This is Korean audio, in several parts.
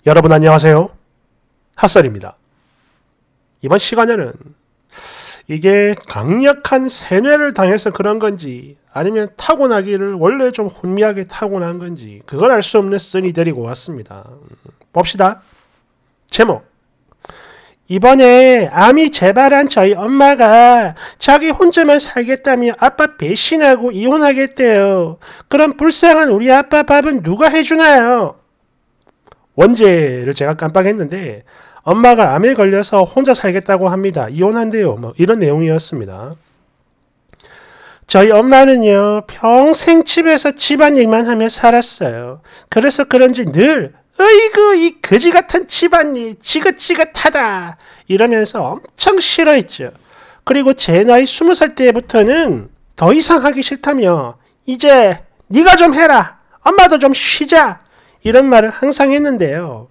여러분 안녕하세요. 핫설입니다. 이번 시간에는 이게 강력한 세뇌를 당해서 그런 건지 아니면 타고나기를 원래 좀 혼미하게 타고난 건지 그걸 알 수 없는 썰이 데리고 왔습니다. 봅시다. 제목, 이번에 암이 재발한 저희 엄마가 자기 혼자만 살겠다며 아빠 배신하고 이혼하겠대요. 그럼 불쌍한 우리 아빠 밥은 누가 해주나요? 원제를 제가 깜빡했는데 엄마가 암에 걸려서 혼자 살겠다고 합니다. 이혼한대요. 뭐 이런 내용이었습니다. 저희 엄마는요, 평생 집에서 집안일만 하며 살았어요. 그래서 그런지 늘 어이구 이 거지 같은 집안일 지긋지긋하다 이러면서 엄청 싫어했죠. 그리고 제 나이 20살 때부터는 더 이상 하기 싫다며 이제 네가 좀 해라. 엄마도 좀 쉬자. 이런 말을 항상 했는데요.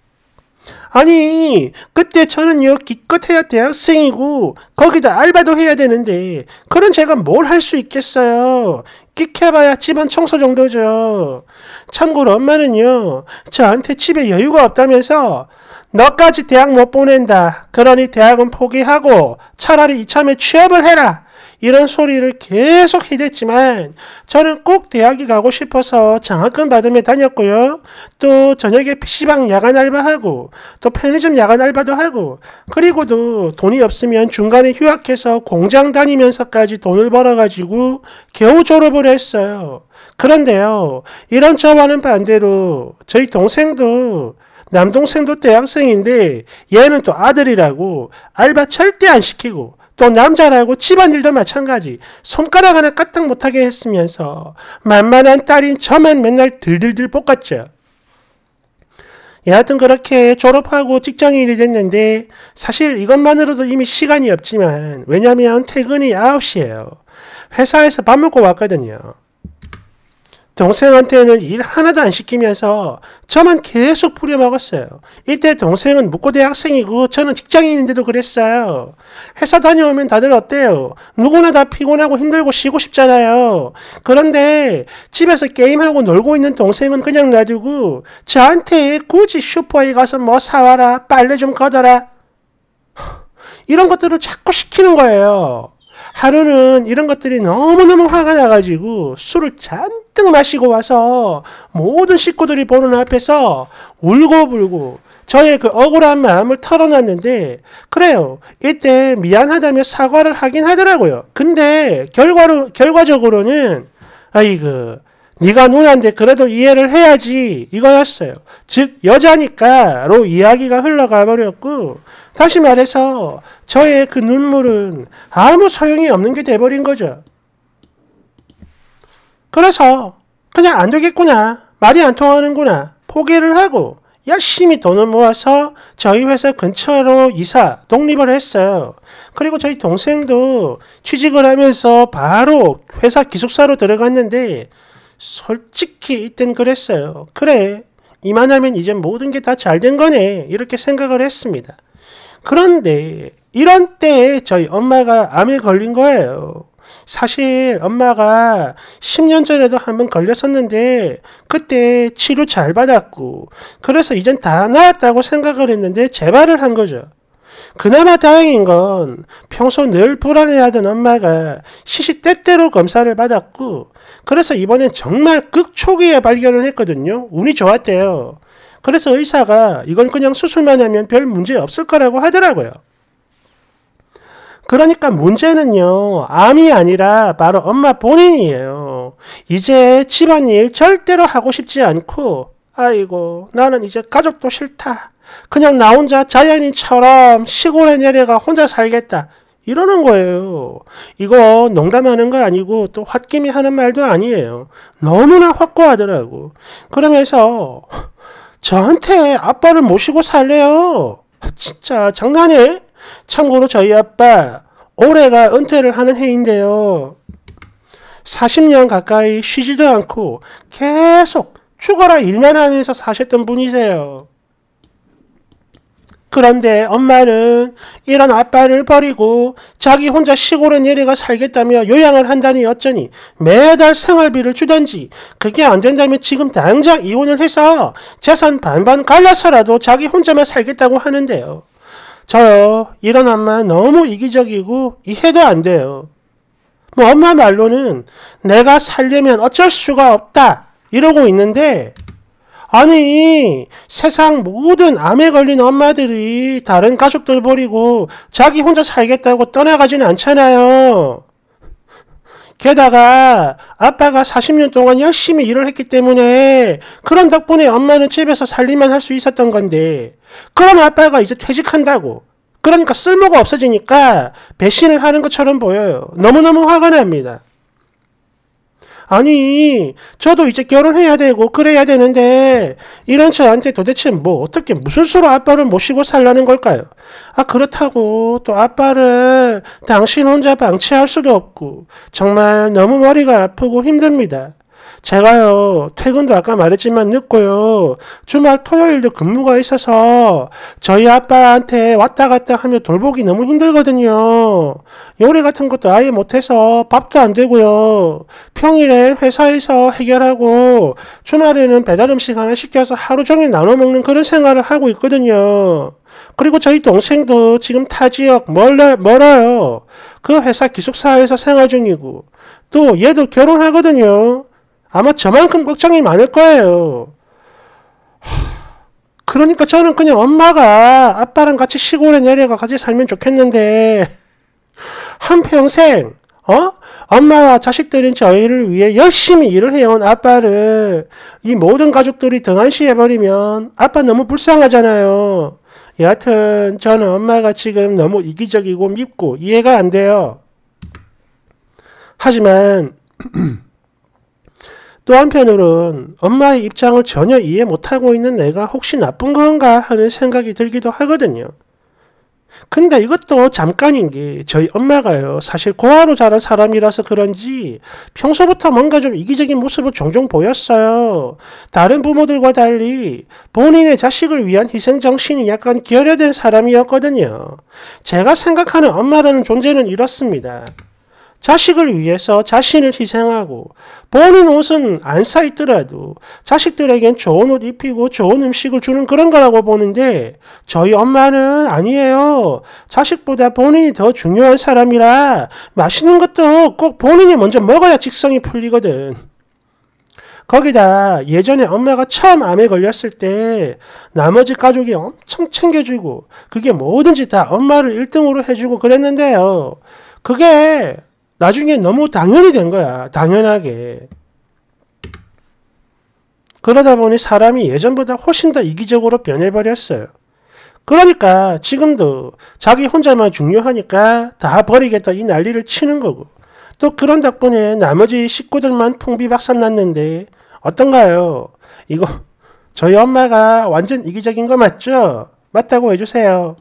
아니 그때 저는요 기껏해야 대학생이고 거기다 알바도 해야 되는데 그런 제가 뭘 할 수 있겠어요. 끽해봐야 집안 청소 정도죠. 참고로 엄마는요 저한테 집에 여유가 없다면서 너까지 대학 못 보낸다. 그러니 대학은 포기하고 차라리 이참에 취업을 해라. 이런 소리를 계속 해댔지만 저는 꼭 대학에 가고 싶어서 장학금 받으며 다녔고요. 또 저녁에 PC방 야간 알바하고 또 편의점 야간 알바도 하고 그리고도 돈이 없으면 중간에 휴학해서 공장 다니면서까지 돈을 벌어가지고 겨우 졸업을 했어요. 그런데요. 이런 저와는 반대로 저희 동생도 남동생도 대학생인데 얘는 또 아들이라고 알바 절대 안 시키고 또 남자라고 집안일도 마찬가지 손가락 하나 까딱 못하게 했으면서 만만한 딸인 저만 맨날 들들들 볶았죠. 여하튼 그렇게 졸업하고 직장인이 됐는데 사실 이것만으로도 이미 시간이 없지만 왜냐면 퇴근이 9시예요. 회사에서 밥 먹고 왔거든요. 동생한테는 일 하나도 안 시키면서 저만 계속 부려먹었어요. 이때 동생은 묵고대 학생이고 저는 직장인인데도 그랬어요. 회사 다녀오면 다들 어때요? 누구나 다 피곤하고 힘들고 쉬고 싶잖아요. 그런데 집에서 게임하고 놀고 있는 동생은 그냥 놔두고 저한테 굳이 슈퍼에 가서 뭐 사와라, 빨래 좀 걷어라 이런 것들을 자꾸 시키는 거예요. 하루는 이런 것들이 너무너무 화가 나가지고 술을 잔뜩 마시고 와서 모든 식구들이 보는 앞에서 울고불고 저의 그 억울한 마음을 털어놨는데 그래요. 이때 미안하다며 사과를 하긴 하더라고요. 근데 결과적으로는 아이고 네가 누나인데 그래도 이해를 해야지 이거였어요. 즉 여자니까로 이야기가 흘러가 버렸고 다시 말해서 저의 그 눈물은 아무 소용이 없는 게 돼버린 거죠. 그래서 그냥 안 되겠구나. 말이 안 통하는구나. 포기를 하고 열심히 돈을 모아서 저희 회사 근처로 독립을 했어요. 그리고 저희 동생도 취직을 하면서 바로 회사 기숙사로 들어갔는데 솔직히 이땐 그랬어요. 그래, 이만하면 이제 모든 게 다 잘 된 거네. 이렇게 생각을 했습니다. 그런데 이런 때에 저희 엄마가 암에 걸린 거예요. 사실 엄마가 10년 전에도 한번 걸렸었는데 그때 치료 잘 받았고 그래서 이젠 다 나았다고 생각을 했는데 재발을 한 거죠. 그나마 다행인 건 평소 늘 불안해하던 엄마가 시시때때로 검사를 받았고 그래서 이번엔 정말 극초기에 발견을 했거든요. 운이 좋았대요. 그래서 의사가 이건 그냥 수술만 하면 별 문제 없을 거라고 하더라고요. 그러니까 문제는요. 암이 아니라 바로 엄마 본인이에요. 이제 집안일 절대로 하고 싶지 않고 아이고 나는 이제 가족도 싫다. 그냥 나 혼자 자연인처럼 시골에 내려가 혼자 살겠다. 이러는 거예요. 이거 농담하는 거 아니고 또 홧김에 하는 말도 아니에요. 너무나 확고하더라고. 그러면서 저한테 아빠를 모시고 살래요. 진짜 장난해? 참고로 저희 아빠 올해가 은퇴를 하는 해인데요. 40년 가까이 쉬지도 않고 계속 죽어라 일만 하면서 사셨던 분이세요. 그런데 엄마는 이런 아빠를 버리고 자기 혼자 시골에 내려가 살겠다며 요양을 한다니 어쩌니 매달 생활비를 주던지 그게 안 된다면 지금 당장 이혼을 해서 재산 반반 갈라서라도 자기 혼자만 살겠다고 하는데요. 저요, 이런 엄마 너무 이기적이고 이해도 안 돼요. 뭐 엄마 말로는 내가 살려면 어쩔 수가 없다 이러고 있는데 아니 세상 모든 암에 걸린 엄마들이 다른 가족들 버리고 자기 혼자 살겠다고 떠나가지는 않잖아요. 게다가 아빠가 40년 동안 열심히 일을 했기 때문에 그런 덕분에 엄마는 집에서 살림만 할 수 있었던 건데 그런 아빠가 이제 퇴직한다고 그러니까 쓸모가 없어지니까 배신을 하는 것처럼 보여요. 너무너무 화가 납니다. 아니 저도 이제 결혼해야 되고 그래야 되는데 이런 저한테 도대체 뭐 어떻게 무슨 수로 아빠를 모시고 살라는 걸까요? 아 그렇다고 또 아빠를 당신 혼자 방치할 수도 없고 정말 너무 머리가 아프고 힘듭니다. 제가요 퇴근도 아까 말했지만 늦고요 주말 토요일도 근무가 있어서 저희 아빠한테 왔다 갔다 하며 돌보기 너무 힘들거든요. 요리 같은 것도 아예 못해서 밥도 안 되고요. 평일에 회사에서 해결하고 주말에는 배달 음식 하나 시켜서 하루 종일 나눠 먹는 그런 생활을 하고 있거든요. 그리고 저희 동생도 지금 타 지역 멀어요. 그 회사 기숙사에서 생활 중이고 또 얘도 결혼하거든요. 아마 저만큼 걱정이 많을 거예요. 그러니까 저는 그냥 엄마가 아빠랑 같이 시골에 내려가 같이 살면 좋겠는데 한평생 엄마와 자식들인 저희를 위해 열심히 일을 해온 아빠를 이 모든 가족들이 등한시해버리면 아빠 너무 불쌍하잖아요. 여하튼 저는 엄마가 지금 너무 이기적이고 밉고 이해가 안 돼요. 하지만 또 한편으론 엄마의 입장을 전혀 이해 못하고 있는 내가 혹시 나쁜 건가 하는 생각이 들기도 하거든요. 근데 이것도 잠깐인 게 저희 엄마가요 사실 고아로 자란 사람이라서 그런지 평소부터 뭔가 좀 이기적인 모습을 종종 보였어요. 다른 부모들과 달리 본인의 자식을 위한 희생정신이 약간 결여된 사람이었거든요. 제가 생각하는 엄마라는 존재는 이렇습니다. 자식을 위해서 자신을 희생하고 본인 옷은 안 사 입더라도 자식들에겐 좋은 옷 입히고 좋은 음식을 주는 그런 거라고 보는데 저희 엄마는 아니에요. 자식보다 본인이 더 중요한 사람이라 맛있는 것도 꼭 본인이 먼저 먹어야 직성이 풀리거든. 거기다 예전에 엄마가 처음 암에 걸렸을 때 나머지 가족이 엄청 챙겨주고 그게 뭐든지 다 엄마를 1등으로 해주고 그랬는데요. 그게 나중에 너무 당연히 된 거야. 당연하게. 그러다 보니 사람이 예전보다 훨씬 더 이기적으로 변해버렸어요. 그러니까 지금도 자기 혼자만 중요하니까 다 버리겠다 이 난리를 치는 거고 또 그런 덕분에 나머지 식구들만 풍비박산 났는데 어떤가요? 이거 저희 엄마가 완전 이기적인 거 맞죠? 맞다고 해주세요.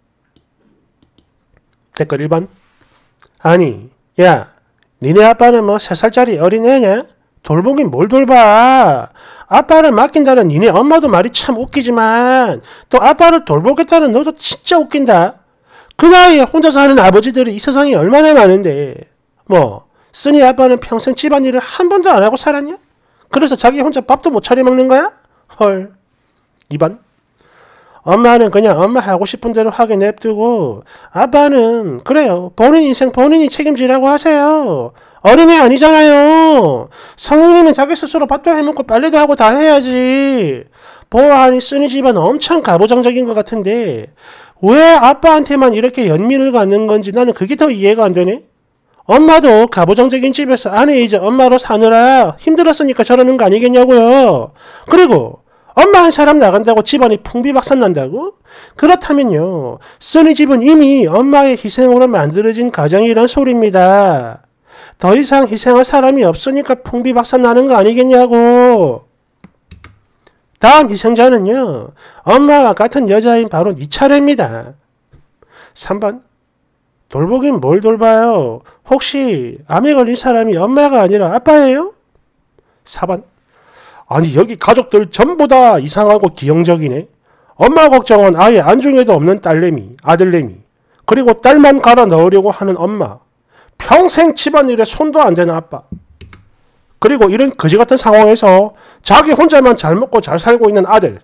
댓글 1번. 아니 야, 니네 아빠는 뭐 3살짜리 어린애냐? 돌보긴 뭘 돌봐. 아빠를 맡긴다는 니네 엄마도 말이 참 웃기지만 또 아빠를 돌보겠다는 너도 진짜 웃긴다. 그 나이에 혼자 사는 아버지들이 이 세상에 얼마나 많은데 뭐 쓰니 아빠는 평생 집안일을 한 번도 안 하고 살았냐? 그래서 자기 혼자 밥도 못 차려 먹는 거야? 헐. 2번. 엄마는 그냥 엄마 하고 싶은 대로 하게 냅두고 아빠는 그래요. 본인 인생 본인이 책임지라고 하세요. 어린애 아니잖아요. 성인이면 자기 스스로 밥도 해먹고 빨래도 하고 다 해야지. 보아하니 쓰니 집안 엄청 가부장적인 것 같은데 왜 아빠한테만 이렇게 연민을 갖는 건지 나는 그게 더 이해가 안 되네. 엄마도 가부장적인 집에서 아내이자 엄마로 사느라 힘들었으니까 저러는 거 아니겠냐고요. 그리고 엄마 한 사람 나간다고 집안이 풍비박산 난다고? 그렇다면요. 쓰니 집은 이미 엄마의 희생으로 만들어진 가정이란 소리입니다. 더 이상 희생할 사람이 없으니까 풍비박산 나는 거 아니겠냐고. 다음 희생자는요. 엄마와 같은 여자인 바로 네 차례입니다. 3번. 돌보긴 뭘 돌봐요. 혹시 암에 걸린 사람이 엄마가 아니라 아빠예요? 4번. 아니 여기 가족들 전부 다 이상하고 기형적이네. 엄마 걱정은 아예 안중에도 없는 딸내미, 아들내미, 그리고 딸만 갈아 넣으려고 하는 엄마, 평생 집안일에 손도 안 대는 아빠, 그리고 이런 거지 같은 상황에서 자기 혼자만 잘 먹고 잘 살고 있는 아들.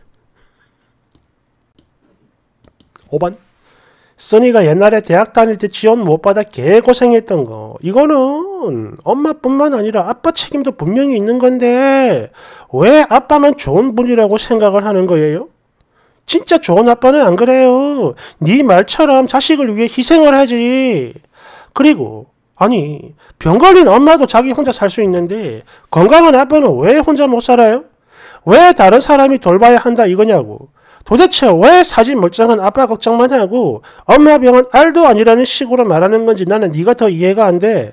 5번. 써니가 옛날에 대학 다닐 때 지원 못 받아 개고생했던 거. 이거는 엄마뿐만 아니라 아빠 책임도 분명히 있는 건데 왜 아빠만 좋은 분이라고 생각을 하는 거예요? 진짜 좋은 아빠는 안 그래요. 네 말처럼 자식을 위해 희생을 하지. 그리고 아니 병 걸린 엄마도 자기 혼자 살 수 있는데 건강한 아빠는 왜 혼자 못 살아요? 왜 다른 사람이 돌봐야 한다 이거냐고. 도대체 왜 사지 멀쩡한 아빠 걱정만 하고 엄마 병은 알도 아니라는 식으로 말하는 건지 나는 네가 더 이해가 안 돼.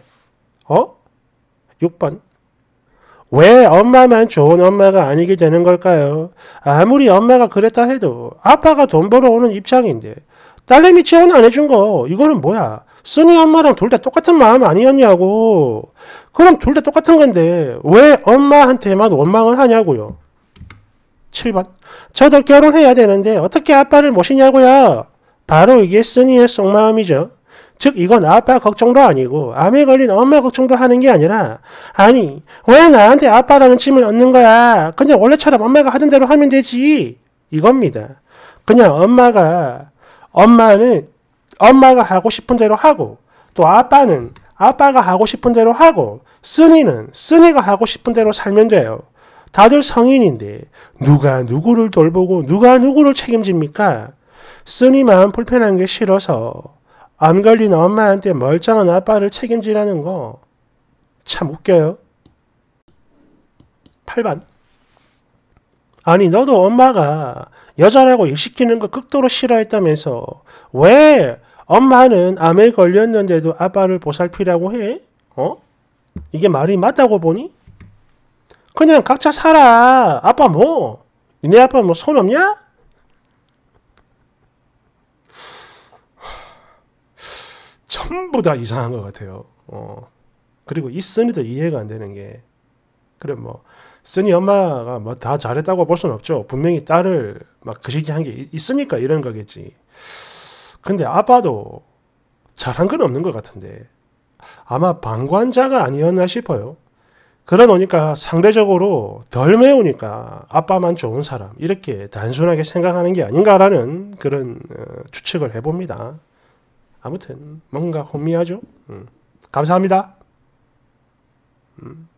6번. 왜 엄마만 좋은 엄마가 아니게 되는 걸까요? 아무리 엄마가 그랬다 해도 아빠가 돈 벌어오는 입장인데 딸내미 지원 안 해준 거 이거는 뭐야? 써니 엄마랑 둘 다 똑같은 마음 아니었냐고. 그럼 둘 다 똑같은 건데 왜 엄마한테만 원망을 하냐고요. 7번. 저도 결혼해야 되는데 어떻게 아빠를 모시냐고요. 바로 이게 써니의 속마음이죠. 즉 이건 아빠 걱정도 아니고 암에 걸린 엄마 걱정도 하는 게 아니라 아니 왜 나한테 아빠라는 짐을 얻는 거야. 그냥 원래처럼 엄마가 하던 대로 하면 되지. 이겁니다. 그냥 엄마는 엄마가 하고 싶은 대로 하고 또 아빠는 아빠가 하고 싶은 대로 하고 써니는 써니가 하고 싶은 대로 살면 돼요. 다들 성인인데 누가 누구를 돌보고 누가 누구를 책임집니까? 써니 마음 불편한 게 싫어서 암 걸린 엄마한테 멀쩡한 아빠를 책임지라는 거 참 웃겨요. 8번. 아니 너도 엄마가 여자라고 일 시키는 거 극도로 싫어했다면서 왜 엄마는 암에 걸렸는데도 아빠를 보살피라고 해? 이게 말이 맞다고 보니? 그냥 각자 살아. 아빠 뭐? 니네 아빠 뭐 손 없냐? 전부 다 이상한 것 같아요. 그리고 이 써니도 이해가 안 되는 게 그래 뭐 써니 엄마가 뭐 다 잘했다고 볼 수는 없죠. 분명히 딸을 막 거시기한 게 있으니까 이런 거겠지. 근데 아빠도 잘한 건 없는 것 같은데 아마 방관자가 아니었나 싶어요. 그러노니까 상대적으로 덜 매우니까 아빠만 좋은 사람 이렇게 단순하게 생각하는 게 아닌가라는 그런 추측을 해봅니다. 아무튼 뭔가 혼미하죠. 감사합니다.